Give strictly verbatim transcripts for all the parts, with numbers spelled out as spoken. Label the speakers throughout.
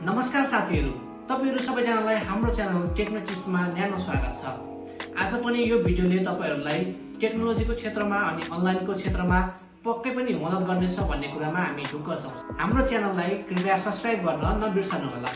Speaker 1: नमस्कार साथीहरु, तपाईहरु सबैजनालाई हाम्रो च्यानल टेक्नोटिप्समा न्यानो स्वागत छ। आज पनि यो भिडियोले तपाईहरुलाई टेक्नोलोजीको क्षेत्रमा अनि अनलाइनको क्षेत्रमा पक्कै पनि मद्दत गर्नेछ भन्ने कुरामा हामी ढुक्क छौं। हाम्रो च्यानललाई कृपया सब्स्क्राइब गर्न नबिर्सनु होला।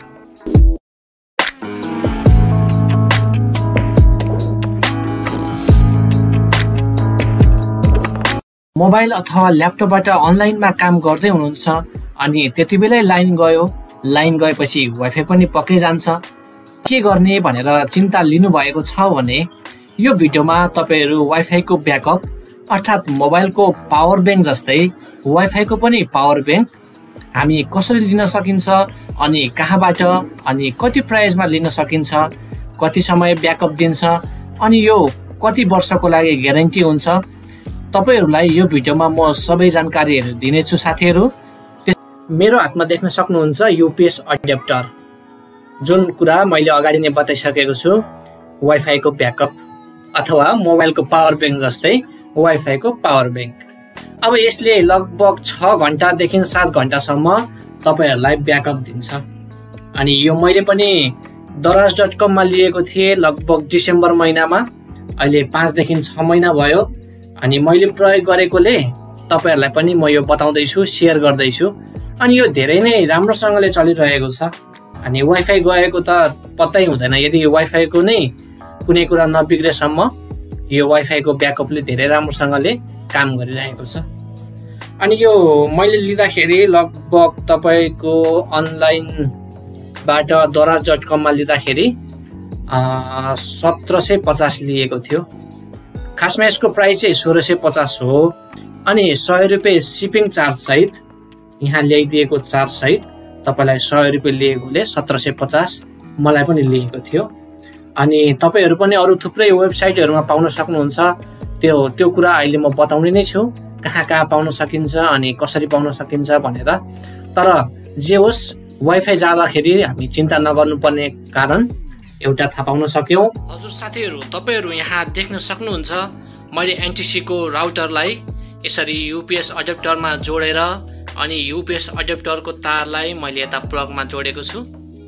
Speaker 1: मोबाइल अथवा ल्यापटपबाट अनलाइनमा काम गर्दै हुनुहुन्छ अनि त्यतिबेलै लाइन गयो, लाइन गएपछि वाइफाई पनि पक्कै जान्छ। के गर्ने भनेर चिन्ता लिनु भएको छ भने यो भिडियोमा तपाईहरु वाइफाई को ब्याकअप अर्थात मोबाइलको पावर ब्याङ्क जस्तै वाइफाई को पनि पावर ब्याङ्क हामी कसरी लिन सकिन्छ अनि कहाँबाट अनि कति प्राइसमा लिन सकिन्छ, कति समय ब्याकअप दिन्छ अनि यो कति वर्षको लागि ग्यारेन्टी हुन्छ, तपाईहरुलाई यो भिडियोमा म सबै जानकारीहरु दिनेछु साथीहरु। मेरो हातमा देख्न सक्नुहुन्छ यूपीएस अड्याप्टर, जुन कुरा मैले अगाडि नै बताइसकेको छु। वाइफाई को ब्याकअप अथवा मोबाइलको पावर ब्याङ्क जस्तै वाइफाई को पावर ब्याङ्क। अब यसले लगभग छ घण्टा देखि सात घण्टासम्म तपाईहरुलाई ब्याकअप दिन्छ। अनि यो मैले पनि दराज डट कम मा लिएको थिएँ लगभग डिसेम्बर महिनामा। अहिले पाँच देखि छ महिना भयो अनि मैले प्रयोग गरेकोले तपाईहरुलाई पनि म यो बताउँदै छु, शेयर गर्दै छु। अनि यो धेरै नै राम्रोसँगले चलिरहेको छ। अनि वाइफाई गएको त पत्तै हुँदैन। यदि वाइफाई को नै कुनै कुरा नबिग्रेसम्म यो वाइफाई को ब्याकअपले धेरै राम्रोसँगले काम गरिरहेको छ। अनि यो मैले लिँदाखेरि लगभग तपाईको अनलाइनबाट दराज डट कम मा लिँदाखेरि सत्र सय पचास लिएको थियो। खासमा यसको प्राइस चाहिँ सोह्र सय पचास हो। अनि सय रुपियाँ शिपिङ चार्ज सहित यहाँ ल्याइदिएको चार्ज सहित तपाईलाई सय रुपियाँ लिएकोले सत्र सय पचास मलाई पनि लिएको थियो। अनि तपाईहरु पनि अरु थुप्रै वेबसाइटहरुमा पाउन सक्नुहुन्छ। त्यो त्यो कुरा अहिले म बताउने नै छु, कहाँ कहाँ पाउन सकिन्छ अनि कसरी पाउन सकिन्छ भनेर। तर जे होस्, वाइफाई जाँदाखेरि हामी चिन्ता नगर्नुपर्ने कारण एउटा थाहा पाउन सक्यौं। हजुर साथीहरु, तपाईहरु यहाँ देख्न सक्नुहुन्छ मैले एनटीसी को राउटरलाई यसरी यूपीएस अड्याप्टरमा जोडेर अनि यूपीएस अड्याप्टरको तारलाई मैले यता प्लगमा जोडेको छु।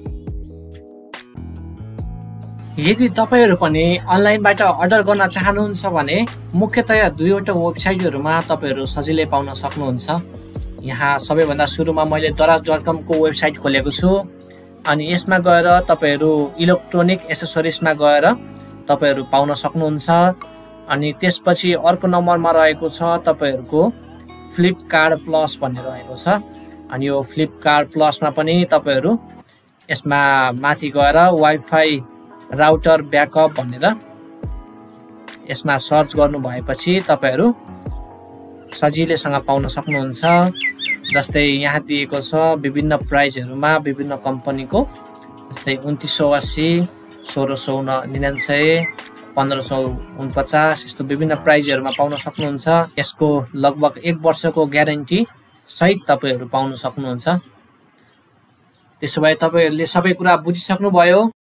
Speaker 1: यदि तपाईहरु पनि अनलाइनबाट अर्डर गर्न चाहनुहुन्छ भने मुख्यतया दुईवटा वेबसाइटहरुमा तपाईहरु सजिलै पाउन सक्नुहुन्छ। यहाँ सबैभन्दा सुरुमा मैले दराज डट कम को वेबसाइट खोलेको छु। अनि यसमा गएर तपाईहरु इलेक्ट्रोनिक एसेसरिजमा गएर तपाईहरु पाउन सक्नुहुन्छ। अनि त्यसपछि अर्को नम्बरमा रहेको छ तपाईहरुको फ्लिपकार्ट प्लस भन्ने रहेको छ। अनि यो फ्लिपकार्ट प्लसमा पनि तपाईहरु यसमा माथि गएर वाइफाई राउटर ब्याकअप भनेर यसमा सर्च गर्नु भएपछि तपाईहरु सजिलैसँग पाउन सक्नुहुन्छ। जस्तै यहाँ दिएको छ विभिन्न प्राइसहरुमा विभिन्न कम्पनीको, जस्तै उन्तीस सौ अस्सी, सोह्र सौ निनानब्बे, पन्ध्र सौ उनपचास यस्तो विभिन्न प्राइजहरुमा पाउन सक्नुहुन्छ। यसको लगभग एक वर्षको ग्यारेन्टी सहित तपाईहरु पाउन सक्नुहुन्छ। त्यसो भए तपाईहरुले सबै कुरा बुझिसक्नु भयो।